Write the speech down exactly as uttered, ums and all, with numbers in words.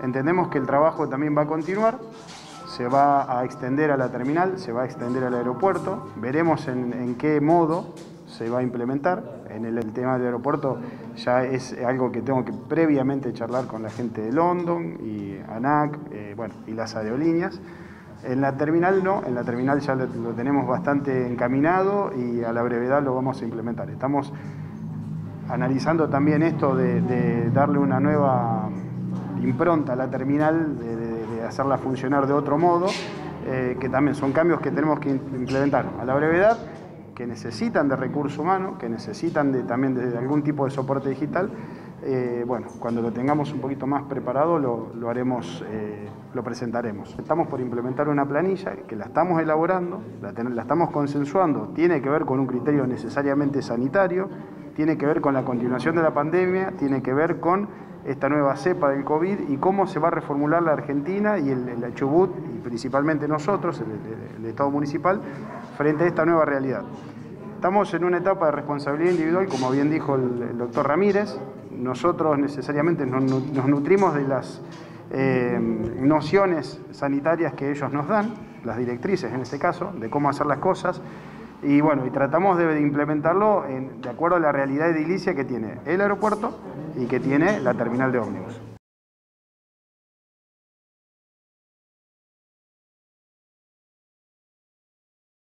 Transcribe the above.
Entendemos que el trabajo también va a continuar, se va a extender a la terminal, se va a extender al aeropuerto, veremos en, en qué modo se va a implementar. En el, el tema del aeropuerto ya es algo que tengo que previamente charlar con la gente de London y ANAC, eh, bueno, y las aerolíneas. En la terminal no, en la terminal ya lo, lo tenemos bastante encaminado y a la brevedad lo vamos a implementar. Estamos analizando también esto de, de darle una nueva impronta a la terminal, de, de, de hacerla funcionar de otro modo, eh, que también son cambios que tenemos que implementar a la brevedad, que necesitan de recurso humano, que necesitan de, también de algún tipo de soporte digital. Eh, bueno, cuando lo tengamos un poquito más preparado lo, lo haremos, eh, lo presentaremos. Estamos por implementar una planilla que la estamos elaborando, la, ten, la estamos consensuando, tiene que ver con un criterio necesariamente sanitario, tiene que ver con la continuación de la pandemia, tiene que ver con esta nueva cepa del COVID y cómo se va a reformular la Argentina y el, el Chubut, y principalmente nosotros, el, el, el Estado municipal, frente a esta nueva realidad. Estamos en una etapa de responsabilidad individual, como bien dijo el, el doctor Ramírez. Nosotros necesariamente nos, nos nutrimos de las eh, nociones sanitarias que ellos nos dan, las directrices en este caso, de cómo hacer las cosas. Y bueno, y tratamos de, de implementarlo en, de acuerdo a la realidad edilicia que tiene el aeropuerto y que tiene la terminal de ómnibus.